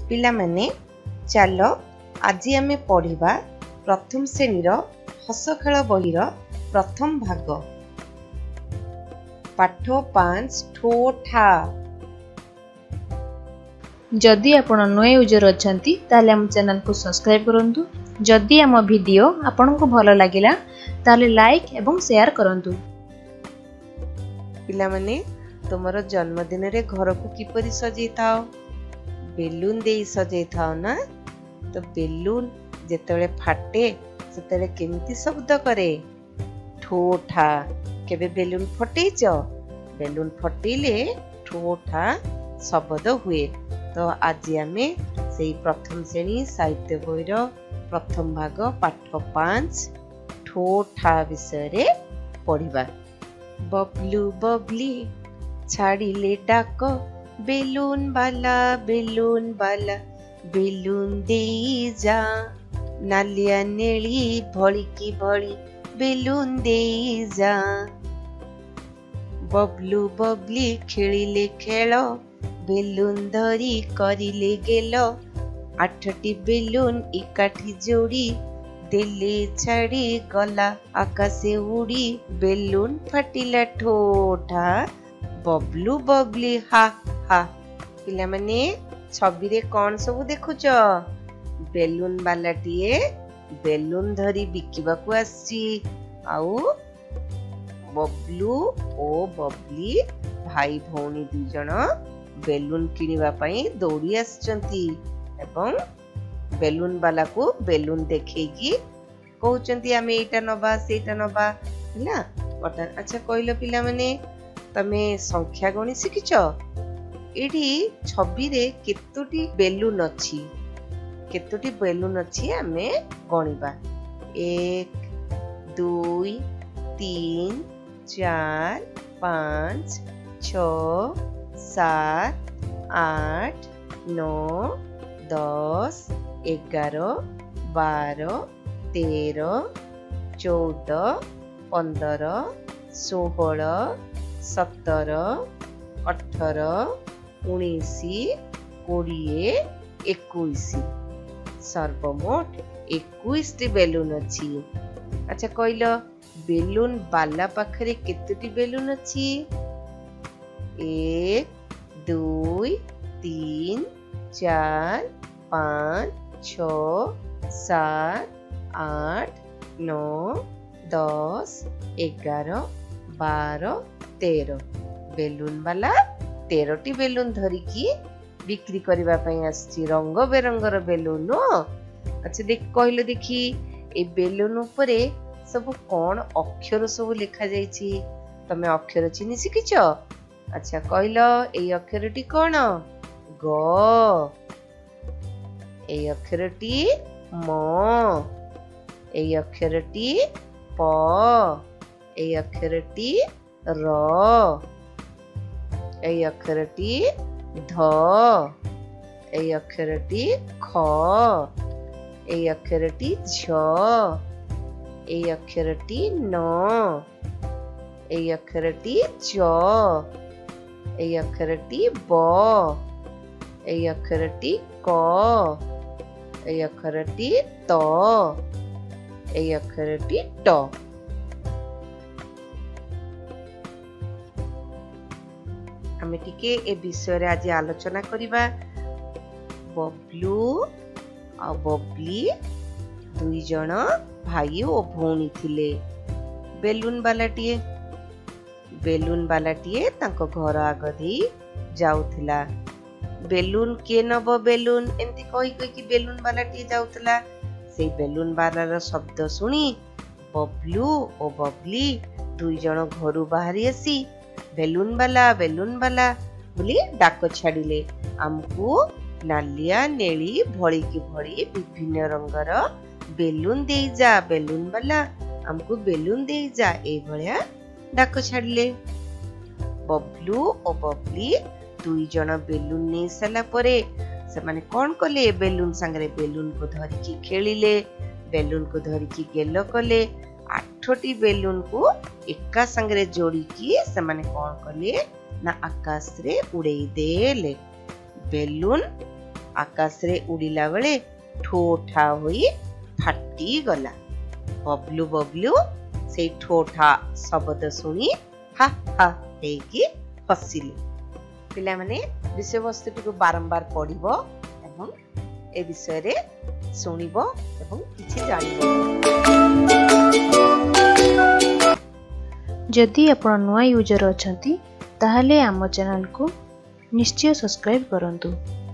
पिलामाने चल आज आमे पढ़िबा प्रथम श्रेणीर हस खेल बहीर प्रथम भाग पाठ 5 ठो ठा। जदि आपण नए यूजर अछंती ताले हम चैनल को सब्सक्राइब करंतु। जदि हम वीडियो आपण को भलो लागिला ताले लाइक एवं शेयर करंतु। पिलामाने तुमरो जन्मदिन रे घर को किपरि सजै थाओ? बेलून देई सजै थाओ ना। तो बेलून जेतले फाटे सेतले केमिति शब्द करे? ठो ठा। केबे बेलून फटेइछ? बेलून फटेइले ठो ठा शब्द हुए। तो आज आमे सेई प्रथम श्रेणी साहित्य बहीर प्रथम भाग पाठ 5 ठो ठा विषय रे पढ़िबा। बबलू बबली छाड़िले डाक बेलून बाला बेलून देई जा। नालिया नेली भली की भली बेलून देई जा। बबलू बबली खेलिले खेल बेलून धरी करिले गेल। 8टी बेलून एकाठी जोड़ी देले छाड़ी गला आकाशे उड़ी। बेलून फाटिला ठोठा बबलू बबली हा हा। पिला माने छवि रे कौन सब देखुच? बेलून बालाटीए बेलून धरी बिकिबाकू आसी। आउ बबलू ओ बबली भाई भौणी दु जण बेलून किनिबा पई दौड़ी आछंती एवं बेलून वाला को बेलून देखैकी कहउचंती आमे एटा नबा सेटा नबा हैला। अच्छा कहलो पिला माने तमे संख्या गणी सिखिछ? एठी छवि रे केतोटी बेलून अछि? केतोटी बेलून अछि आमे गणिबा। 1 2 3 4 5 6 7 8 9 10 11 12 13 14 15 16 17 18 19 20 21 सर्वमोट 21 टी बेलून अछि। अच्छा कहलो बेलून बाला पाखरे केतोटी बेलून अछि? 1 2 3 4 5 6 7 8 9 10 11 12 13 बेलून वाला 13टी बेलून धरिकी बिक्री करबा पई आछि। रंग बेरंगर बेलून। अच्छा देख कहलो देखी ए बेलून ऊपरे सब कोन अक्षर सब लिखा जाईछि? तमे अक्षर चिन्हि सिखिछ? अच्छा कहलो ए अक्षरटी कोन? ग। ए अक्षरटी म। ए अक्षरटी प। ए अक्षरटी र। ए अक्षरटी ध। ए अक्षरटी ख। ए अक्षरटी झ। ए अक्षरटी न। ए अक्षरटी च। ए अक्षरटी ब। ए अक्षरटी क। ए अक्षरटी त। ए अक्षरटी ट। आमे टिके ए विषय रे आज आलोचना करिबा। बबलू आ बबली दुई जण भाई ओ भौणी थिले। बेलून बालाटीए तांको घर आगधी जाउथिला। बेलून के नब बेलून एंती कहि कहि कि बेलून बालाटीए जाउथिला। सेई बेलून बालार शब्द सुनी बबलू ओ बबली दुई जण घरु बाहरी आसी बेलून बाला बोली डाक छाड़िले। आमको नालिया नेली भली की भली विभिन्न रंगर बेलून देई जा। बेलून बाला आमको बेलून देई जा ए भलिया डाक छाड़िले। बबलू ओ बबली दुई जण बेलून नै सला परे से माने कोन कले? बेलून संगरे बेलून को धरिकी खेलिले। बेलून को धरिकी गेलो कले। 8टी बेलून को एका संगरे जोड़ी की से माने कोन कले ना आकाश रे उड़ेई देले। बेलून आकाश रे उड़िला बेले ठो ठा होई फाटी गला। बबलू बबलू से ठो ठा शब्द सुनी हा हा हेकी हसिले। पिला माने विषय वस्तु को बारंबार पढ़िबो एवं ए विषय रे सुनिबो एवं किछि जानिबो। जदि आपण नुआ यूजर अछंती ताहले आम चैनल को निश्चय सब्सक्राइब करंतु।